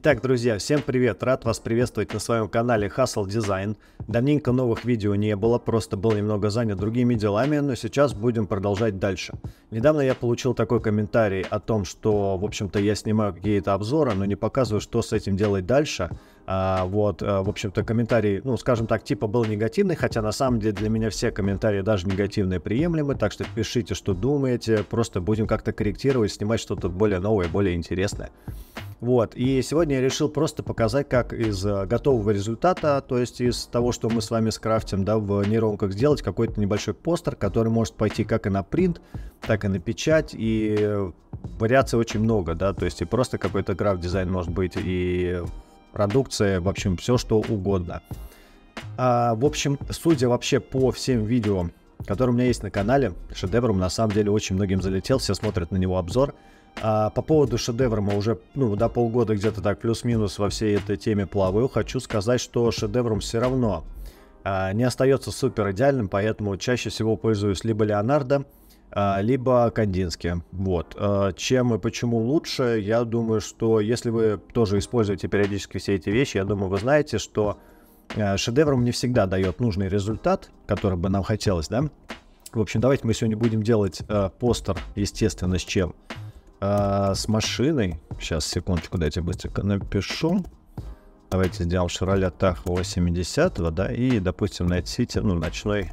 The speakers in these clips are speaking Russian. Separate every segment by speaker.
Speaker 1: Итак, друзья, всем привет! Рад вас приветствовать на своем канале Hustle Design. Давненько новых видео не было, просто был немного занят другими делами, но сейчас будем продолжать дальше. Недавно я получил такой комментарий о том, что, в общем-то, я снимаю какие-то обзоры, но не показываю, что с этим делать дальше. В общем-то, комментарий, ну, скажем так, типа был негативный, хотя на самом деле для меня все комментарии, даже негативные, приемлемы, так что пишите, что думаете, просто будем как-то корректировать, снимать что-то более новое, более интересное. Вот, и сегодня я решил просто показать, как из готового результата, то есть из того, что мы с вами скрафтим, да, в нейронках, сделать какой-то небольшой постер, который может пойти как и на принт, так и на печать, и вариаций очень много, да, то есть и просто какой-то граф-дизайн может быть, и продукция, в общем, все что угодно. В общем, судя вообще по всем видео, которые у меня есть на канале, шедевром на самом деле очень многим залетел, все смотрят на него обзор. По поводу шедевра мы уже, до полгода где-то так плюс-минус во всей этой теме плаваю. Хочу сказать, что шедевром все равно не остается супер идеальным, поэтому чаще всего пользуюсь либо Леонардо, либо Кандински. Вот. Чем и почему лучше, я думаю, что если вы тоже используете периодически все эти вещи, я думаю, вы знаете, что шедевром не всегда дает нужный результат, который бы нам хотелось, да? В общем, давайте мы сегодня будем делать постер, естественно, с чем? С машиной. Сейчас, секундочку, дайте быстренько напишу. Давайте сделаем Chevrolet Tahoe 80-го, да, и, допустим, Night City, ночной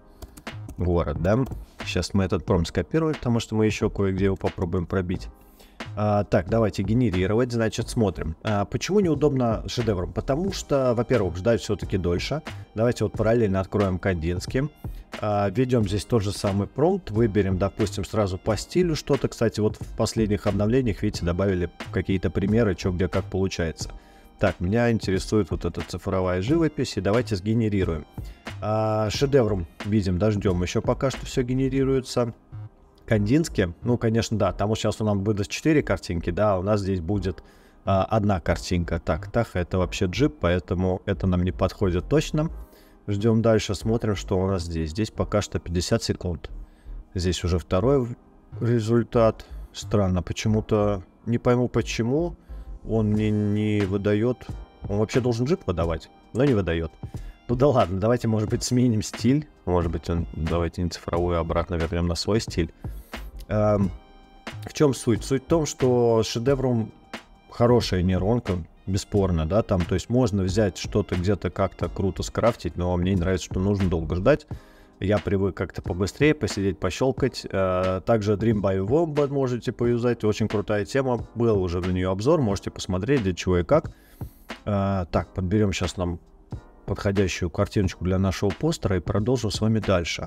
Speaker 1: город, да. Сейчас мы этот промпт скопируем, потому что мы еще кое-где его попробуем пробить. Так, давайте генерировать, значит, смотрим. Почему неудобно шедевром? Потому что, во-первых, ждать все-таки дольше. Давайте вот параллельно откроем Кандински. Введем здесь тот же самый промпт, выберем, допустим, сразу по стилю что-то. Кстати, вот в последних обновлениях, видите, добавили какие-то примеры, что где как получается. Так, меня интересует вот эта цифровая живопись, и давайте сгенерируем. Шедевром видим, дождем, еще пока что все генерируется. Кандински, конечно, да, потому что сейчас у нас выдаст 4 картинки, да, у нас здесь будет одна картинка. Так, Таха это вообще джип, поэтому это нам не подходит точно. Ждем дальше, смотрим, что у нас здесь. Здесь пока что 50 секунд. Здесь уже второй результат. Странно, почему-то не пойму почему он мне не выдает. Он вообще должен джип выдавать, но не выдает. Ну да ладно, давайте, может быть, сменим стиль. Может быть, давайте не цифровую, обратно вернем на свой стиль. В чем суть? Суть в том, что шедевром хорошая нейронка, бесспорно, да, там, то есть можно взять что-то где-то как-то круто скрафтить, но мне не нравится, что нужно долго ждать. Я привык как-то побыстрее посидеть, пощелкать. Также Dream by Wombat можете поюзать, очень крутая тема, был уже на нее обзор, можете посмотреть, для чего и как. Так, подберем сейчас нам подходящую картиночку для нашего постера и продолжим с вами дальше.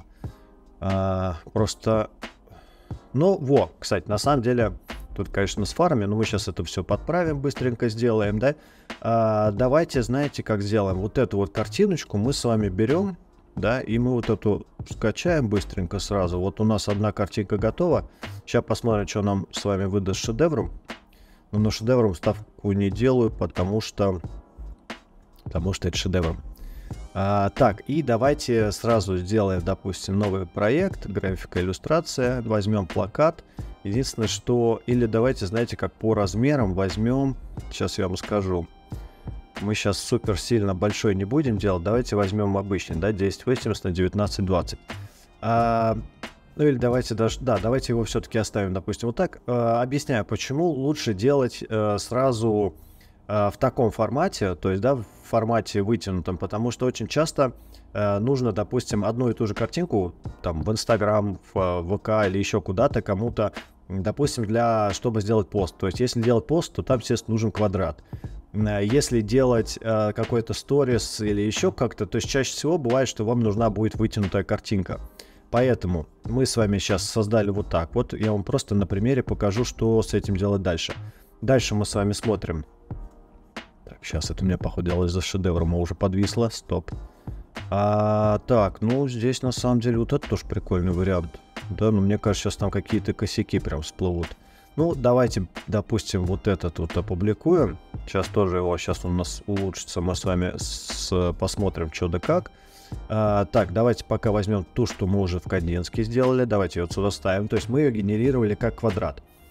Speaker 1: Кстати, на самом деле, тут, конечно, с фарами, но мы сейчас это все подправим, быстренько сделаем, да. Давайте, знаете, как сделаем? Вот эту вот картиночку мы с вами берем, да, и мы вот эту скачаем быстренько сразу. Вот у нас одна картинка готова. Сейчас посмотрим, что нам с вами выдаст шедевром. Но на шедевром ставку не делаю, потому что это шедевром. Так, и давайте сразу сделаем, допустим, новый проект, графика, иллюстрация, возьмем плакат. Единственное, что, или давайте, знаете, как по размерам возьмем, сейчас я вам скажу, мы сейчас супер сильно большой не будем делать, давайте возьмем обычный, да, 1080 на 1920. Или давайте даже, да, давайте его все-таки оставим, допустим, вот так. Объясняю, почему лучше делать сразу в таком формате, то есть, да, в формате вытянутом, потому что очень часто нужно, допустим, одну и ту же картинку там в Инстаграм, в ВК или еще куда-то кому-то, допустим, чтобы сделать пост. То есть, если делать пост, то там, естественно, нужен квадрат. Если делать какой-то сторис или еще как-то, то есть чаще всего бывает, что вам нужна будет вытянутая картинка. Поэтому мы с вами сейчас создали вот так. Вот я вам просто на примере покажу, что с этим делать дальше. Дальше мы с вами смотрим. Так, сейчас это у меня, походу, дело из-за шедевра уже подвисло. Стоп. Так, здесь на самом деле вот это тоже прикольный вариант. Да, но мне кажется, сейчас там какие-то косяки прям всплывут. Давайте, допустим, вот этот вот опубликуем. Сейчас тоже его, сейчас он у нас улучшится. Мы с вами посмотрим, что да как. Так, давайте пока возьмем ту, что мы уже в Кандинске сделали. Давайте ее отсюда ставим. То есть мы ее генерировали как квадрат.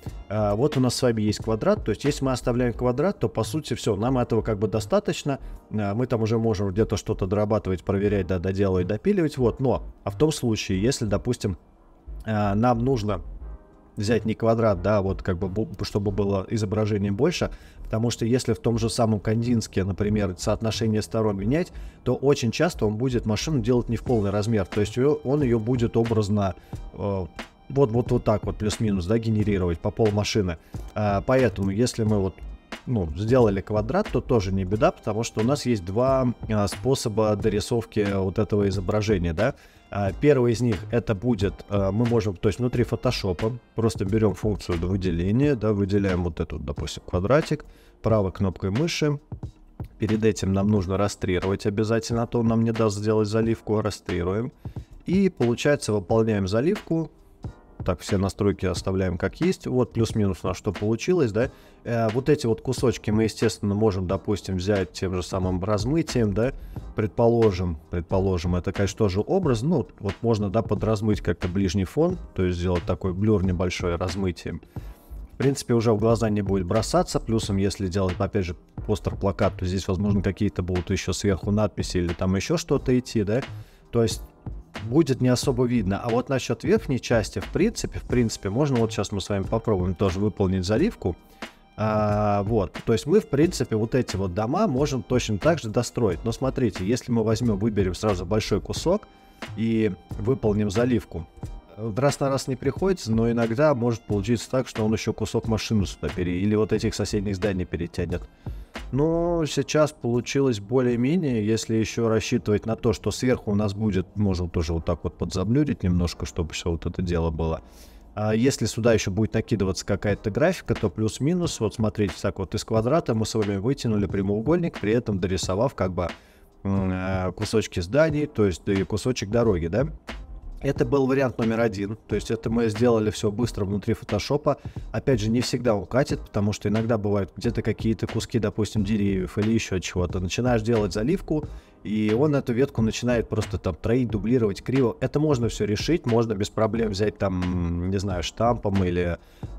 Speaker 1: Вот у нас с вами есть квадрат, то есть если мы оставляем квадрат, то по сути все, нам этого как бы достаточно, мы там уже можем где-то что-то дорабатывать, проверять, да, доделывать, допиливать, вот, но, в том случае, если, допустим, нам нужно взять не квадрат, да, вот как бы, чтобы было изображение больше, потому что если в том же самом Кандинске, например, соотношение сторон менять, то очень часто он будет машину делать не в полный размер, то есть он ее будет образно вот так вот плюс-минус, да, генерировать по пол машины. Поэтому если мы вот, ну, сделали квадрат, то тоже не беда, потому что у нас есть два способа дорисовки вот этого изображения, да. Первый из них это будет, мы можем, то есть внутри фотошопа просто берем функцию выделения, да, выделяем вот эту, допустим, квадратик, правой кнопкой мыши. Перед этим нам нужно растрировать обязательно, а то он нам не даст сделать заливку, растрируем. И получается выполняем заливку. Так, все настройки оставляем как есть. Вот плюс-минус у нас что получилось, да. Вот эти вот кусочки мы, естественно, можем, допустим, взять тем же самым размытием, да. Предположим, это, конечно, тоже образ. Ну, вот можно, да, подразмыть как-то ближний фон, то есть сделать такой блюр небольшой размытием. В принципе, уже в глаза не будет бросаться. Плюсом, если делать, опять же, постер-плакат, то здесь, возможно, какие-то будут еще сверху надписи или там еще что-то идти, да. То есть будет не особо видно. А вот насчет верхней части, в принципе, можно, вот сейчас мы с вами попробуем тоже выполнить заливку. Вот, то есть мы, в принципе, вот эти вот дома можем точно так же достроить. Но смотрите, если мы выберем сразу большой кусок и выполним заливку, раз на раз не приходится, но иногда может получиться так, что он еще кусок машины сюда или вот этих соседних зданий перетянет. Но сейчас получилось более-менее, если еще рассчитывать на то, что сверху у нас будет, можем тоже вот так вот подзаблюрить немножко, чтобы все вот это дело было. А если сюда еще будет накидываться какая-то графика, то плюс-минус, вот смотрите, так вот из квадрата мы с вами вытянули прямоугольник, при этом дорисовав как бы кусочки зданий, то есть и кусочек дороги, да. Это был вариант номер один, то есть это мы сделали все быстро внутри фотошопа. Опять же, не всегда он катит, потому что иногда бывают где-то какие-то куски, допустим, деревьев или еще чего-то. Начинаешь делать заливку, и он эту ветку начинает просто там троить, дублировать криво. Это можно все решить, можно без проблем взять там, не знаю, штампом или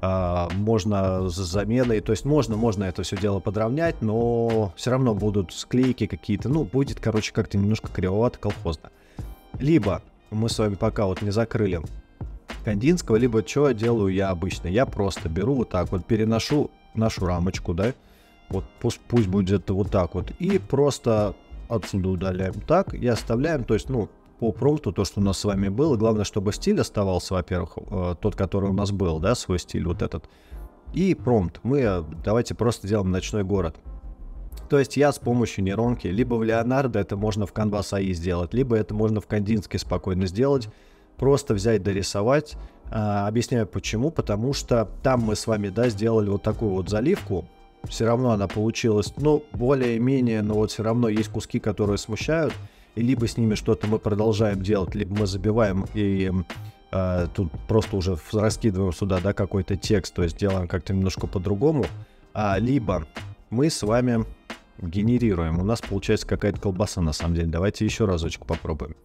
Speaker 1: можно с заменой. То есть можно это все дело подровнять, но все равно будут склейки какие-то. Ну, будет, короче, как-то немножко кривовато, колхозно. Либо мы с вами пока вот не закрыли Кандинского, либо что делаю я обычно? Я просто беру вот так вот, переношу нашу рамочку, да, вот пусть будет вот так вот, и просто отсюда удаляем так и оставляем, то есть, ну, по промпту то, что у нас с вами было. Главное, чтобы стиль оставался, во-первых, тот, который у нас был, да, свой стиль вот этот. И промпт. Мы давайте просто делаем ночной город. То есть я с помощью нейронки, либо в Leonardo это можно в Canvas AI сделать, либо это можно в Кандинске спокойно сделать. Просто взять, дорисовать. Объясняю почему. Потому что там мы с вами, да, сделали вот такую вот заливку. Все равно она получилась, ну, более-менее, но вот все равно есть куски, которые смущают. И либо с ними что-то мы продолжаем делать, либо мы забиваем и тут просто уже раскидываем сюда, да, какой-то текст, то есть делаем как-то немножко по-другому. Либо мы с вами генерируем. У нас получается какая-то колбаса на самом деле. Давайте еще разочек попробуем.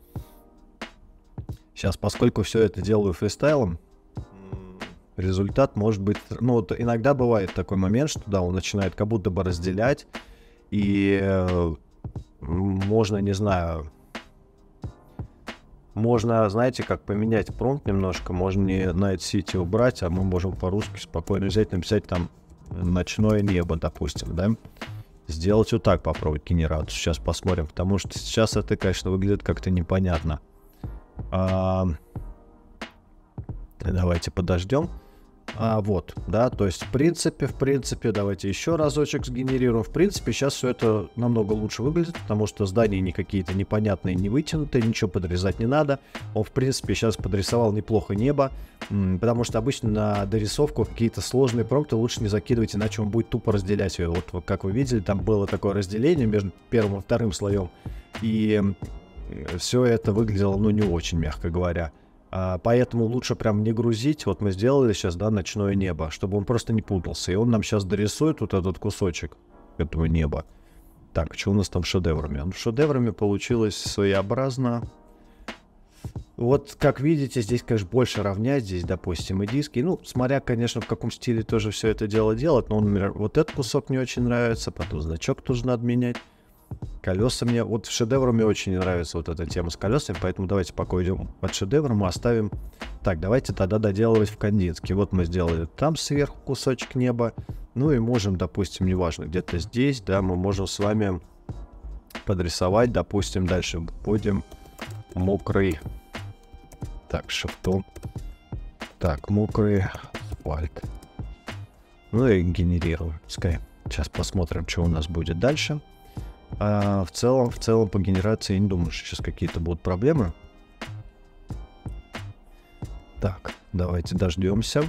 Speaker 1: Сейчас, поскольку все это делаю фристайлом, результат может быть... Ну, вот иногда бывает такой момент, что да, он начинает как будто бы разделять, и можно, не знаю... Можно, знаете, как поменять промпт немножко. Можно не Night City убрать, а мы можем по-русски спокойно взять, написать там ночное небо, допустим, да? Сделать вот так, попробовать генерацию. Сейчас посмотрим, потому что сейчас это, конечно, выглядит как-то непонятно. Давайте подождем. Вот, да, то есть в принципе, давайте еще разочек сгенерируем. В принципе, сейчас все это намного лучше выглядит, потому что здания не какие-то непонятные, не вытянутые, ничего подрезать не надо. Он, в принципе, сейчас подрисовал неплохо небо, потому что обычно на дорисовку какие-то сложные промпты лучше не закидывать, иначе он будет тупо разделять ее. Вот, как вы видели, там было такое разделение между первым и вторым слоем, и все это выглядело, ну, не очень, мягко говоря. Поэтому лучше прям не грузить. Вот мы сделали сейчас, да, ночное небо, чтобы он просто не путался. И он нам сейчас дорисует вот этот кусочек этого неба. Так, что у нас там с шедеврами? Ну, с шедеврами получилось своеобразно. Вот, как видите, здесь, конечно, больше равнять. Здесь, допустим, и диски. Ну, смотря, конечно, в каком стиле тоже все это дело делать. Но, например, вот этот кусок не очень нравится. Потом значок тоже надо менять. Колеса мне... Вот в шедевре мне очень не нравится вот эта тема с колесами. Поэтому давайте пока уйдем от шедевра. Мы оставим... Так, давайте тогда доделывать в Кандинске. Вот мы сделали там сверху кусочек неба. Ну и можем, допустим, неважно, где-то здесь, да, мы можем с вами подрисовать. Допустим, дальше будем мокрый... Так, шифтом. Так, мокрый асфальт. Ну и генерируем. Пускай. Сейчас посмотрим, что у нас будет дальше. В целом по генерации я не думаю, что сейчас какие-то будут проблемы. Так, давайте дождемся.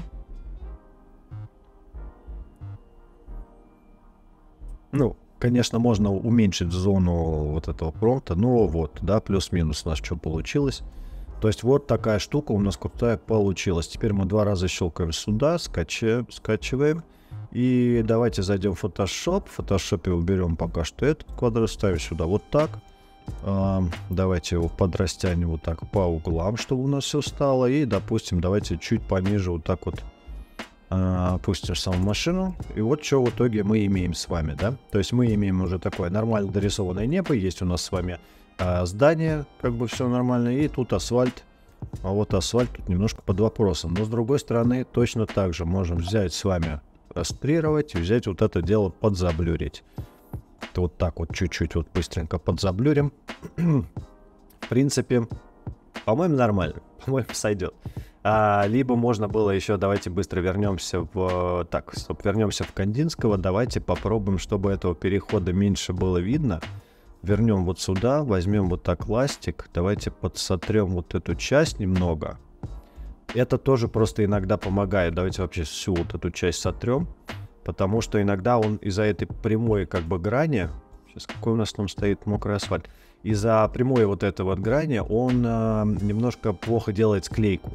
Speaker 1: Ну, конечно, можно уменьшить зону вот этого промпта, но вот, да, плюс-минус у нас что получилось. То есть вот такая штука у нас крутая получилась. Теперь мы 2 раза щелкаем сюда, скачиваем. И давайте зайдем в Photoshop. В Photoshop уберем пока что этот квадрат, ставим сюда вот так. Давайте его подрастянем вот так по углам, чтобы у нас все стало. И, допустим, давайте чуть пониже вот так вот опустим саму машину. И вот что в итоге мы имеем с вами, да. То есть мы имеем уже такое нормально дорисованное небо. Есть у нас с вами здание, как бы все нормально. И тут асфальт. А вот асфальт тут немножко под вопросом. Но с другой стороны, точно так же можем взять с вами, растрировать и взять вот это дело подзаблюрить. Вот так вот чуть-чуть вот быстренько подзаблюрим. В принципе, по-моему, нормально. По-моему, сойдет. Либо можно было еще, давайте быстро вернемся в... Так, стоп, вернемся в Кандинского. Давайте попробуем, чтобы этого перехода меньше было видно. Вернем вот сюда, возьмем вот так ластик. Давайте подсотрем вот эту часть немного. Это тоже просто иногда помогает. Давайте вообще всю вот эту часть сотрем. Потому что иногда он из-за этой прямой как бы грани... Сейчас какой у нас там стоит мокрый асфальт? Из-за прямой вот этой вот грани он немножко плохо делает склейку.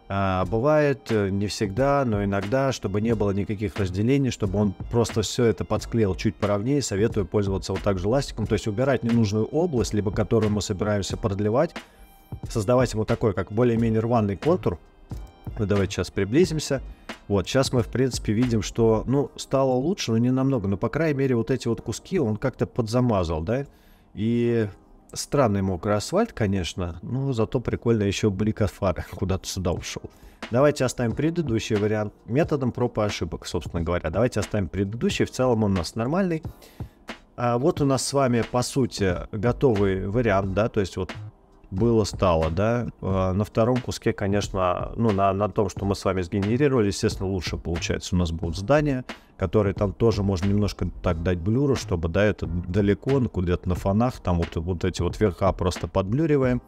Speaker 1: Бывает не всегда, но иногда, чтобы не было никаких разделений, чтобы он просто все это подсклеил чуть поровнее, советую пользоваться вот так же ластиком. То есть убирать ненужную область, либо которую мы собираемся продлевать. Создавать ему такой, как более-менее рваный контур. Ну, давайте сейчас приблизимся. Вот, сейчас мы, в принципе, видим, что, ну, стало лучше, но не намного. Но, по крайней мере, вот эти вот куски он как-то подзамазал, да? И странный мокрый асфальт, конечно, но зато прикольно еще блик от фары куда-то сюда ушел. Давайте оставим предыдущий вариант методом проб и ошибок, собственно говоря. Давайте оставим предыдущий, в целом он у нас нормальный. Вот у нас с вами, по сути, готовый вариант, да, то есть вот было-стало, да. На втором куске, конечно, ну, на том, что мы с вами сгенерировали, естественно, лучше получается. У нас будут здания, которые там тоже можно немножко так дать блюру, чтобы, да, это далеко, куда-то на фонах, там вот эти вот верха просто подблюриваем.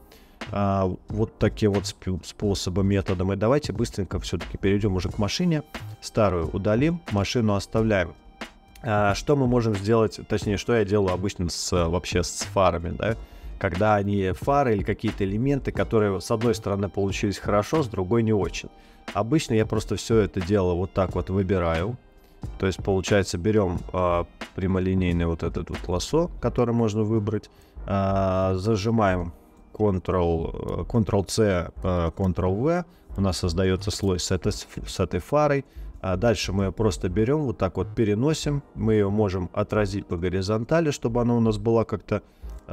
Speaker 1: Вот такие вот способы, методом. И давайте быстренько все-таки перейдем уже к машине. Старую удалим, машину оставляем. Что мы можем сделать, точнее, что я делаю обычно вообще с фарами, да? Когда они фары или какие-то элементы, которые с одной стороны получились хорошо, с другой не очень. Обычно я просто все это дело вот так вот выбираю. То есть, получается, берем прямолинейный вот этот вот лассо, который можно выбрать, зажимаем Ctrl-C, Ctrl-V, у нас создается слой с этой фарой. Дальше мы ее просто берем, вот так вот переносим, мы ее можем отразить по горизонтали, чтобы она у нас была как-то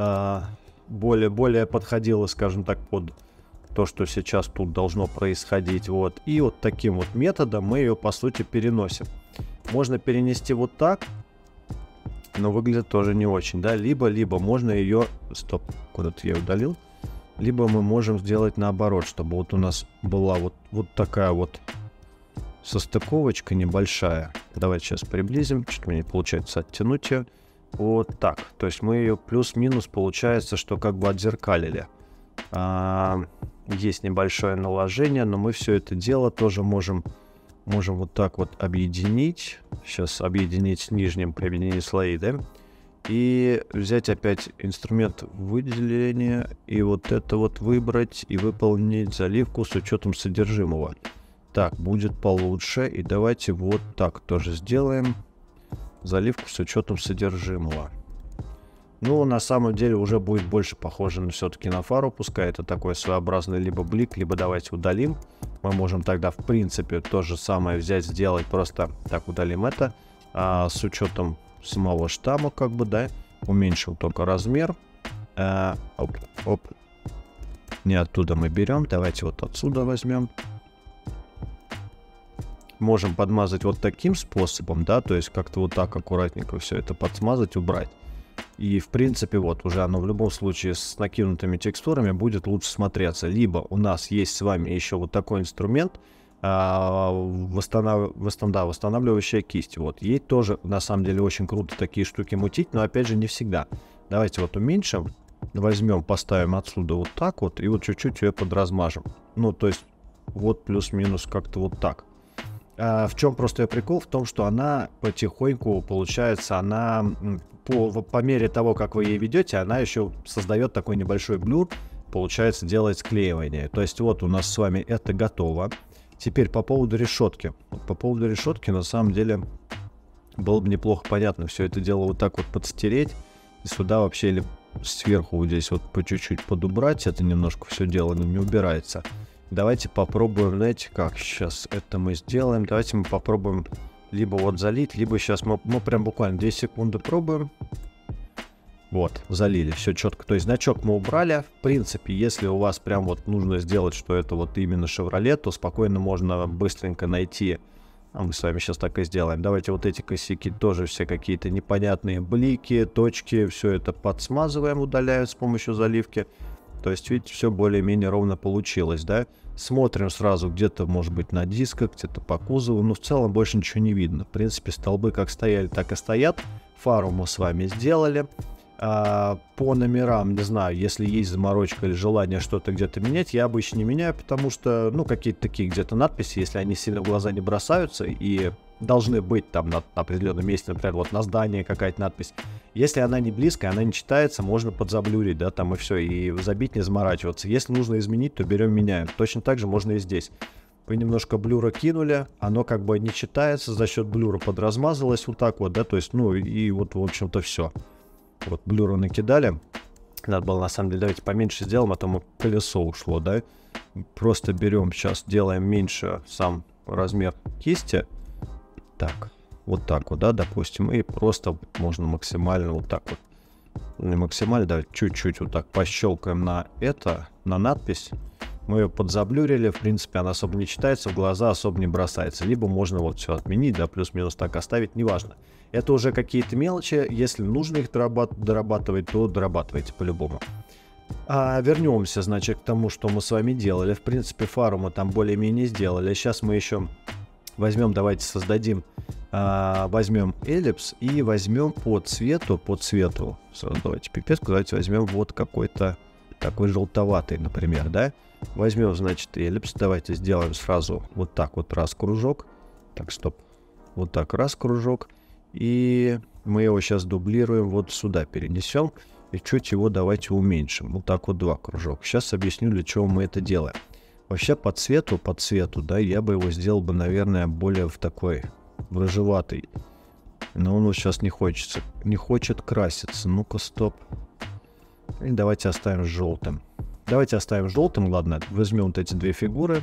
Speaker 1: более подходила, скажем так, под то, что сейчас тут должно происходить. Вот. И вот таким вот методом мы ее, по сути, переносим. Можно перенести вот так, но выглядит тоже не очень, да. Либо можно ее... Стоп, куда-то я удалил. Либо мы можем сделать наоборот, чтобы вот у нас была вот такая вот состыковочка небольшая. Давайте сейчас приблизим. Что-то мне не получается оттянуть ее. Вот так. То есть мы ее плюс-минус, получается, что как бы отзеркалили. Есть небольшое наложение, но мы все это дело тоже можем вот так вот объединить. Сейчас объединить с нижним, объединить слои, да? И взять опять инструмент выделения и вот это вот выбрать и выполнить заливку с учетом содержимого. Так, будет получше. И давайте вот так тоже сделаем. Заливку с учетом содержимого. Ну, на самом деле уже будет больше похоже все-таки на фару, пускай это такой своеобразный либо блик, либо давайте удалим. Мы можем тогда в принципе то же самое взять, сделать, просто так удалим это, с учетом самого штамма, как бы, да, уменьшим только размер. Оп, оп. Не оттуда мы берем, давайте вот отсюда возьмем. Можем подмазать вот таким способом, да, то есть как-то вот так аккуратненько все это подсмазать, убрать. И в принципе вот уже оно в любом случае с накинутыми текстурами будет лучше смотреться. Либо у нас есть с вами еще вот такой инструмент, восстанавливающая кисть. Вот ей тоже на самом деле очень круто такие штуки мутить, но опять же не всегда. Давайте вот уменьшим, возьмем, поставим отсюда вот так вот и вот чуть-чуть ее подразмажем. Ну то есть вот плюс-минус как-то вот так. В чем просто ее прикол? В том, что она потихоньку, получается, она по мере того, как вы ей ведете, она еще создает такой небольшой блюр, получается, делает склеивание. То есть вот у нас с вами это готово. Теперь по поводу решетки. По поводу решетки, на самом деле, было бы неплохо понятно все это дело вот так вот подстереть. И сюда вообще или сверху вот здесь вот по чуть-чуть подубрать. Это немножко все дело не убирается. Давайте попробуем, знаете как, сейчас это мы сделаем. Давайте мы попробуем либо вот залить, либо сейчас мы прям буквально 2 секунды пробуем. Вот, залили, все четко. То есть значок мы убрали. В принципе, если у вас прям вот нужно сделать, что это вот именно Chevrolet, то спокойно можно быстренько найти. А мы с вами сейчас так и сделаем. Давайте вот эти косяки тоже все какие-то непонятные блики, точки, все это подсмазываем, удаляем с помощью заливки. То есть, видите, все более-менее ровно получилось, да? Смотрим сразу где-то, может быть, на дисках, где-то по кузову. Но в целом больше ничего не видно. В принципе, столбы как стояли, так и стоят. Фару мы с вами сделали. По номерам, не знаю, если есть заморочка или желание что-то где-то менять, я обычно не меняю, потому что, ну, какие-то такие где-то надписи, если они сильно в глаза не бросаются и должны быть там на определенном месте, например, вот на здании какая-то надпись. Если она не близкая, она не читается, можно подзаблюрить, да, там и все, и забить, не заморачиваться. Если нужно изменить, то берем, меняем. Точно так же можно и здесь. Вы немножко блюра кинули, оно как бы не читается, за счет блюра подразмазалось вот так вот, да, то есть, ну, и вот, в общем-то, все. Вот блюру накидали. Надо было, на самом деле, давайте поменьше сделаем, а то мы колесо ушло, да. Просто берем, сейчас делаем меньше сам размер кисти. Так, вот так вот, да, допустим. И просто можно максимально вот так вот. Не максимально, да, чуть-чуть вот так пощелкаем на это, на надпись. Мы ее подзаблюрили, в принципе, она особо не читается, в глаза особо не бросается. Либо можно вот все отменить, да, плюс-минус так оставить, неважно. Это уже какие-то мелочи, если нужно их дорабатывать, то дорабатывайте по-любому. Вернемся, значит, к тому, что мы с вами делали. В принципе, фару мы там более-менее сделали. Сейчас мы еще возьмем, давайте создадим, возьмем эллипс и возьмем по цвету, сразу давайте пипетку, давайте возьмем вот какой-то такой желтоватый, например, да. Возьмем, значит, эллипс, давайте сделаем сразу вот так вот раз кружок. Так, стоп. Вот так раз кружок. И мы его сейчас дублируем, вот сюда перенесем. И чуть его давайте уменьшим. Вот так вот 2 кружок. Сейчас объясню, для чего мы это делаем. Вообще по цвету, да, я бы его сделал бы, наверное, более в такой, в рыжеватый. Но он вот сейчас не хочет краситься. Ну-ка, стоп. И давайте оставим желтым. Давайте оставим желтым, ладно. Возьмем вот эти 2 фигуры.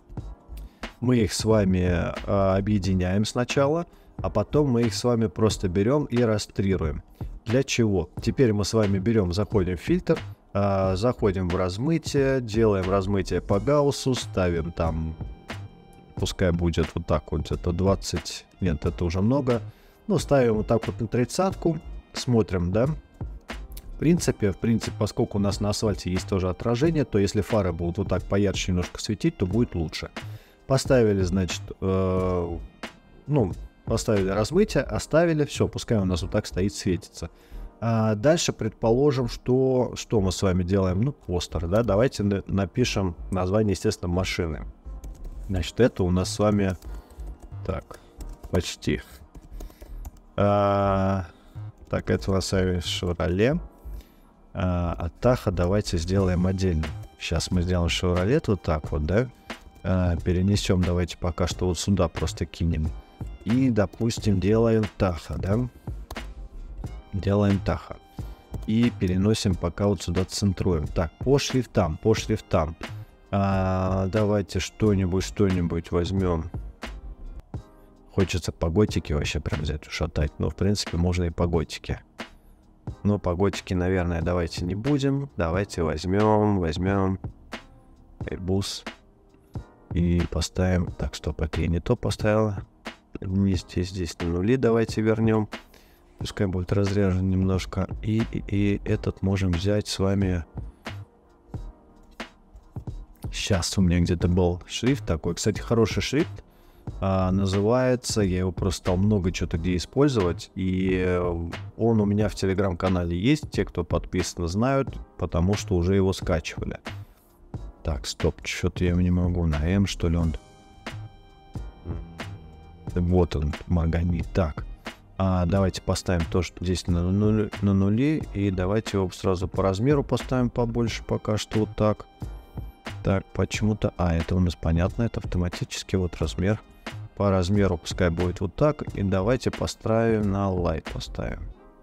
Speaker 1: Мы их с вами объединяем сначала, а потом мы их с вами просто берем и растрируем. Для чего? Теперь мы с вами берем, заходим в фильтр, заходим в размытие, делаем размытие по Гауссу, ставим там, пускай будет вот так вот, где-то 20, нет, это уже много. Ну, ставим вот так вот на 30-ку, смотрим, да. В принципе, поскольку у нас на асфальте есть тоже отражение, то если фары будут вот так поярче немножко светить, то будет лучше. Поставили, значит, поставили размытие, оставили, все, пускай у нас вот так стоит, светится. Дальше предположим, что мы с вами делаем, ну, постер, да, давайте напишем название, естественно, машины. Значит, это у нас с вами, так, почти. Так, это у нас с вами Chevrolet. А Tahoe давайте сделаем отдельно. Сейчас мы сделаем Chevrolet вот так вот, да. Перенесем, давайте пока что вот сюда просто кинем. И, допустим, делаем Tahoe, да. Делаем Tahoe. и переносим пока вот сюда, центруем. Так, по шрифтам. Давайте что-нибудь возьмем. Хочется по готике вообще прям взять, ушатать. Но, в принципе, можно и по готике. Но по готике, наверное, давайте не будем. Давайте возьмем Airbus. И поставим... Так, стоп, это я не то поставил. Здесь на нули давайте вернем. Пускай будет разряжен немножко. И этот можем взять с вами... Сейчас у меня где-то был шрифт такой. Кстати, хороший шрифт. Называется, я его просто стал много что-то где использовать. И он у меня в телеграм-канале есть. Те, кто подписан, знают, потому что уже его скачивали. Так, стоп, что-то я его не могу. На М, что ли, он? Вот он, Магомед. Так, давайте поставим то, что здесь на нули. И давайте его сразу по размеру поставим побольше пока что вот так. Так, почему-то... это у нас понятно, это автоматически вот размер. По размеру пускай будет вот так. И давайте поставим на Light, поставим.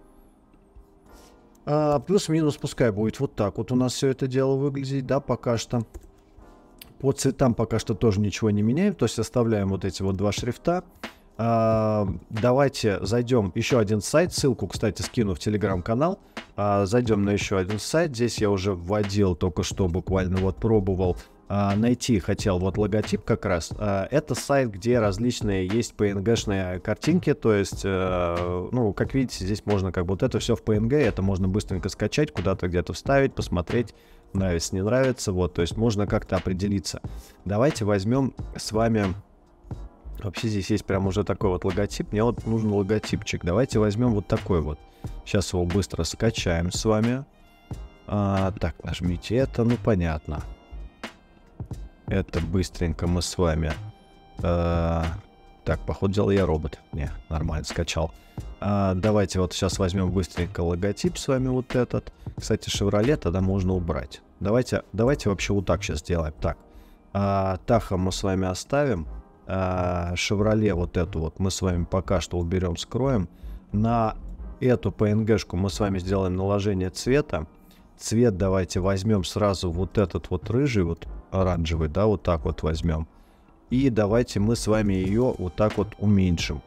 Speaker 1: Плюс-минус пускай будет вот так. Вот у нас все это дело выглядит, да, пока что. По цветам пока что тоже ничего не меняем. То есть оставляем вот эти вот два шрифта. Давайте зайдем еще один сайт. Ссылку, кстати, скину в телеграм-канал. Зайдем на еще один сайт. Здесь я уже вводил только что, буквально вот пробовал. Найти хотел вот логотип как раз. Это сайт, где различные есть PNG-шные картинки. То есть, ну, как видите, здесь можно как бы вот это все в PNG. Это можно быстренько скачать, куда-то где-то вставить, посмотреть. Нравится, не нравится. Вот, то есть можно как-то определиться. Давайте возьмем с вами... Вообще здесь есть прям уже такой вот логотип. Мне вот нужен логотипчик. Давайте возьмем вот такой вот. Сейчас его быстро скачаем с вами. Так, нажмите это. Ну, понятно. Это быстренько мы с вами... Так, походу дела я робот. Не, нормально, скачал. Давайте вот сейчас возьмем быстренько логотип с вами вот этот. Кстати, Chevrolet тогда можно убрать. Давайте вообще вот так сейчас сделаем. Так, Tahoe мы с вами оставим. Chevrolet вот эту вот мы с вами пока что уберем, скроем. На эту PNG-шку мы с вами сделаем наложение цвета. Цвет давайте возьмем сразу вот этот вот рыжий, вот оранжевый, да, вот так вот возьмем. И давайте мы с вами ее вот так вот уменьшим.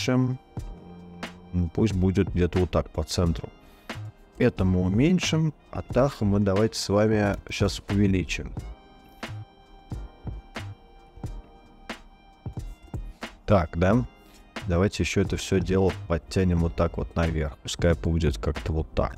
Speaker 1: Ну, пусть будет где-то вот так по центру. Это мы уменьшим, а Tahoe мы давайте с вами сейчас увеличим. Так, да? Давайте еще это все дело подтянем вот так вот наверх. Пускай будет как-то вот так.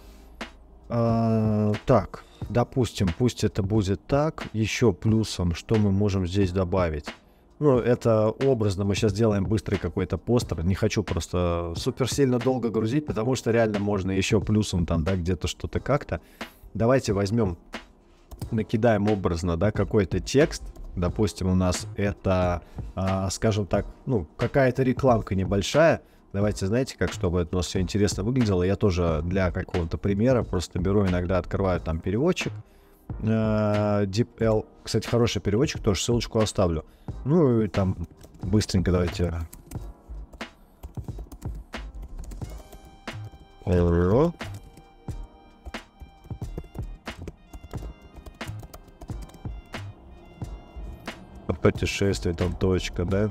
Speaker 1: Так, допустим, пусть это будет так. Еще плюсом, что мы можем здесь добавить? Ну, это образно. Мы сейчас делаем быстрый какой-то постер. Не хочу просто супер сильно долго грузить, потому что реально можно еще плюсом там, да, где-то что-то как-то. Давайте возьмем, накидаем образно, да, какой-то текст. Допустим, у нас это, скажем так, ну, какая-то рекламка небольшая. Давайте, знаете, как, чтобы это у нас все интересно выглядело. Я тоже для какого-то примера просто беру, иногда открываю там переводчик. DeepL. Кстати, хороший переводчик, тоже ссылочку оставлю. Ну и там быстренько давайте. Путешествие, там точка, да?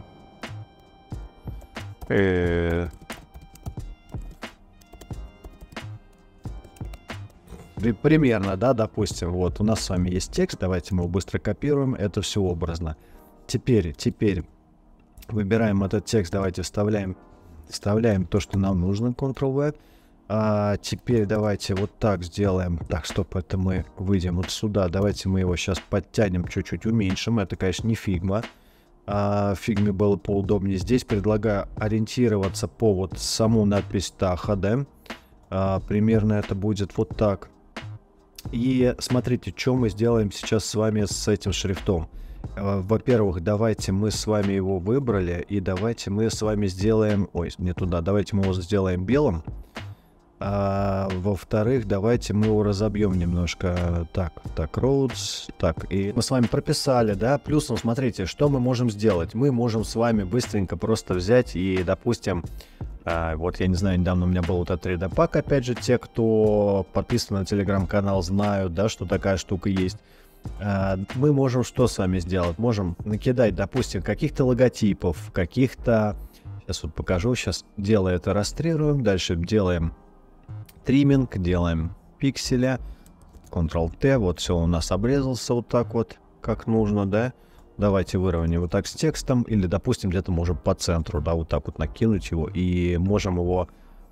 Speaker 1: Примерно, да, допустим, вот у нас с вами есть текст, давайте мы его быстро копируем, это все образно. Теперь выбираем этот текст, давайте вставляем то, что нам нужно, Ctrl-V. Теперь давайте вот так сделаем. Так, стоп, это мы выйдем вот сюда. Давайте мы его сейчас подтянем, чуть-чуть уменьшим. Это, конечно, не Figma. В Figma было поудобнее. Здесь предлагаю ориентироваться по вот саму надпись Tahoe. Примерно это будет вот так. И смотрите, что мы сделаем сейчас с вами с этим шрифтом. Во-первых, давайте мы с вами его выбрали. И давайте мы с вами сделаем... Ой, не туда. Давайте мы его сделаем белым. Во-вторых, давайте мы его разобьем немножко. Так, roads. Так, и мы с вами прописали, да. Плюсом, смотрите, что мы можем сделать. Мы можем с вами быстренько просто взять и, допустим, Вот я не знаю, недавно у меня был вот этот 3D пак, опять же, те, кто подписан на телеграм-канал, знают, да, что такая штука есть. Мы можем что с вами сделать? Можем накидать, допустим, каких-то логотипов, каких-то... Сейчас вот покажу, сейчас делая это растрируем, дальше делаем тримминг, делаем пикселя, Ctrl-T, вот все у нас обрезался вот так вот, как нужно, да. Давайте выровняем вот так с текстом, или, допустим, где-то можем по центру, да, вот так вот накинуть его, и можем его...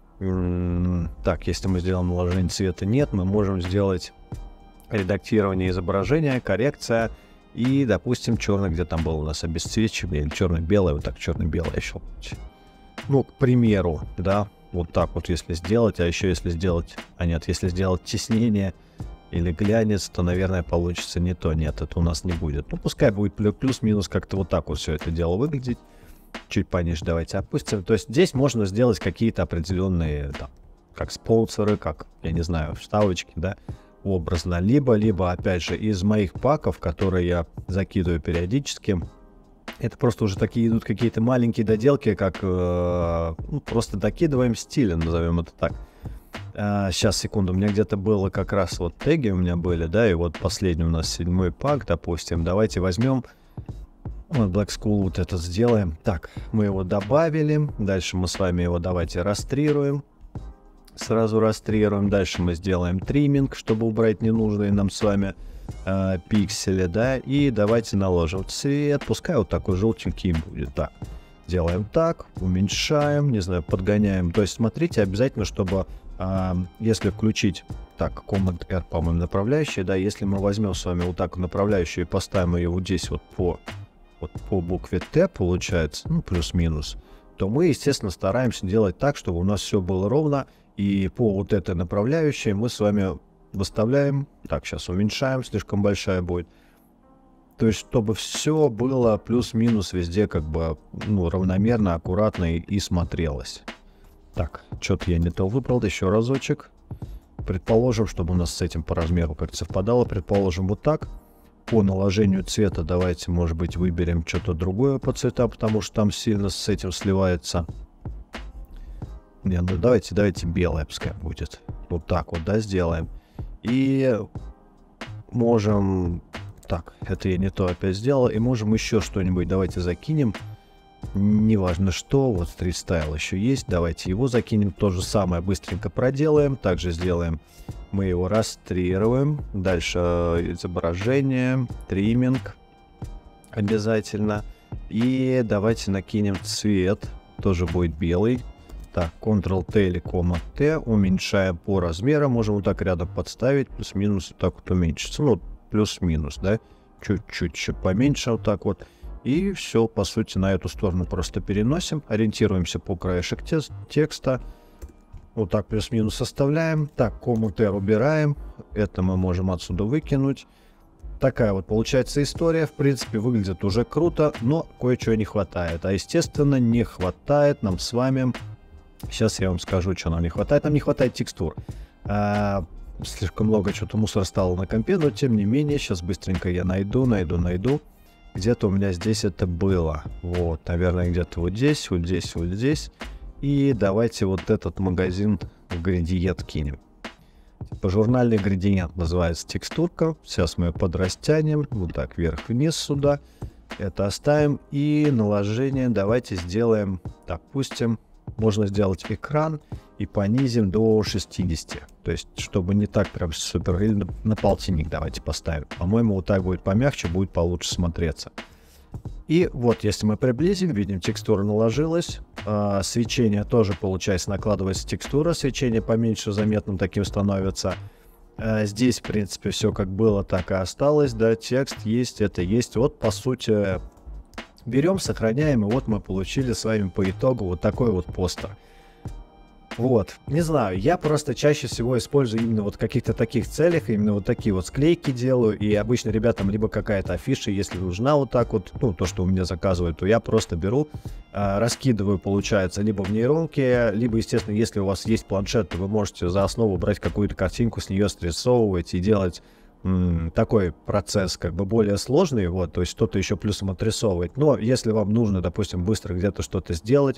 Speaker 1: Так, если мы сделаем наложение цвета нет, мы можем сделать редактирование изображения, коррекция, и, допустим, черный, где там было у нас обесцвечивание, или черно-белое, вот так черно-белое еще. Ну, к примеру, да, вот так вот если сделать, а еще если сделать... А нет, если сделать теснение или глянец, то, наверное, получится не то. Нет, это у нас не будет. Ну, пускай будет плюс-минус как-то вот так вот все это дело выглядеть. Чуть пониже давайте опустим. То есть здесь можно сделать какие-то определенные, там, как спонсоры, как, я не знаю, вставочки, да, образно. Либо, опять же, из моих паков, которые я закидываю периодически, это просто уже такие идут какие-то маленькие доделки, как ну, просто докидываем стили, назовем это так. Сейчас, секунду, у меня где-то было как раз вот теги у меня были, да, и вот последний у нас 7-й пак, допустим. Давайте возьмем, вот Black School вот это сделаем. Так, мы его добавили, дальше мы с вами его давайте растрируем. Сразу растрируем, дальше мы сделаем тримминг, чтобы убрать ненужные нам с вами пиксели, да, и давайте наложим цвет, пускай вот такой желтенький будет, так. Делаем так, уменьшаем, не знаю, подгоняем. То есть смотрите, обязательно, чтобы если включить, так, Command-R, по-моему, направляющая, да, если мы возьмем с вами вот так направляющую и поставим ее вот здесь вот по букве Т, получается, ну, плюс-минус, то мы, естественно, стараемся делать так, чтобы у нас все было ровно, и по вот этой направляющей мы с вами выставляем, так, сейчас уменьшаем, слишком большая будет. То есть, чтобы все было плюс-минус везде как бы, ну, равномерно, аккуратно и смотрелось. Так, что-то я не то выбрал, еще разочек. Предположим, чтобы у нас с этим по размеру как-то совпадало, предположим, вот так. По наложению цвета давайте, может быть, выберем что-то другое по цветам, потому что там сильно с этим сливается. Не, ну давайте белое пускай будет. Вот так вот, да, сделаем. И можем... Так, это я не то опять сделал. И можем еще что-нибудь давайте закинем. Неважно что, вот Street Style еще есть. Давайте его закинем. То же самое быстренько проделаем. Также сделаем, мы его растрируем. Дальше изображение, тримминг обязательно. И давайте накинем цвет. Тоже будет белый. Так, Ctrl-T или Command-T. Уменьшаем по размеру. Можем вот так рядом подставить. Плюс-минус вот так вот уменьшится. Ну, плюс-минус, да? Чуть-чуть поменьше вот так вот. И все, по сути, на эту сторону просто переносим. Ориентируемся по краешек текста. Вот так плюс-минус оставляем. Так, Command-R убираем. Это мы можем отсюда выкинуть. Такая вот получается история. В принципе, выглядит уже круто, но кое-чего не хватает. А, естественно, не хватает нам с вами... Сейчас я вам скажу, что нам не хватает. Нам не хватает текстур. Слишком много что-то мусора стало на компе, но тем не менее, сейчас быстренько я найду. Где-то у меня здесь это было. Вот, наверное, где-то вот здесь. И давайте вот этот магазин в градиент кинем. Журнальный градиент называется текстурка. Сейчас мы ее подрастянем. Вот так, вверх-вниз сюда. Это оставим. И наложение давайте сделаем, допустим, можно сделать экран и понизим до 60. То есть, чтобы не так прям супер. Или на полтинник давайте поставим. По-моему, вот так будет помягче, будет получше смотреться. И вот, если мы приблизим, видим, текстура наложилась. Свечение тоже, получается, накладывается текстура. Свечение поменьше заметным таким становится. Здесь, в принципе, все как было, так и осталось. Да, текст есть, это есть. Вот, по сути, берем, сохраняем. И вот мы получили с вами по итогу вот такой вот постер. Вот, не знаю, я просто чаще всего использую именно вот в каких-то таких целях, именно вот такие вот склейки делаю, и обычно ребятам либо какая-то афиша, если нужна вот так вот, ну, то, что у меня заказывают, то я просто беру, раскидываю, получается, либо в нейронке, либо, естественно, если у вас есть планшет, то вы можете за основу брать какую-то картинку, с нее срисовывать и делать такой процесс как бы более сложный, вот, то есть что-то еще плюсом отрисовывать. Но если вам нужно, допустим, быстро где-то что-то сделать,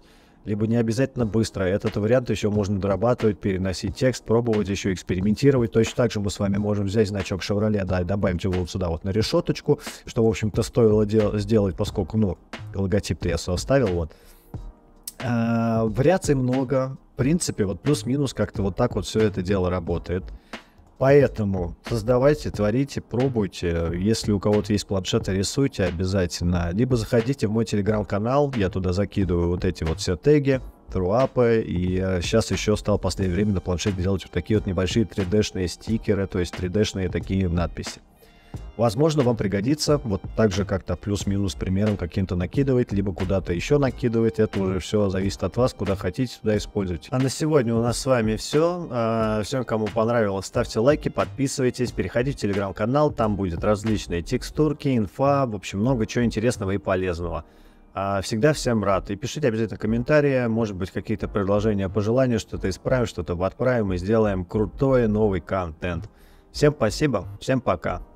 Speaker 1: либо не обязательно быстро. Этот вариант еще можно дорабатывать, переносить текст, пробовать еще, экспериментировать. Точно так же мы с вами можем взять значок Chevrolet, да, и добавить его вот сюда вот на решеточку, что, в общем-то, стоило сделать, поскольку, ну, логотип-то я оставил, вот. Вариаций много. В принципе, вот плюс-минус как-то вот так вот все это дело работает. Поэтому создавайте, творите, пробуйте. Если у кого-то есть планшеты, рисуйте обязательно. Либо заходите в мой телеграм-канал, я туда закидываю вот эти вот все теги, труапы. И сейчас еще стал в последнее время на планшете делать вот такие вот небольшие 3D-шные стикеры, то есть 3D-шные такие надписи. Возможно, вам пригодится, вот так же как-то плюс-минус примером каким-то накидывать, либо куда-то еще накидывать. Это уже все зависит от вас, куда хотите, туда используйте. А на сегодня у нас с вами все. Всем, кому понравилось, ставьте лайки, подписывайтесь, переходите в телеграм-канал, там будет различные текстурки, инфа, в общем, много чего интересного и полезного. Всегда всем рад. И пишите обязательно комментарии, может быть, какие-то предложения, пожелания, что-то исправим, что-то подправим и сделаем крутой новый контент. Всем спасибо, всем пока.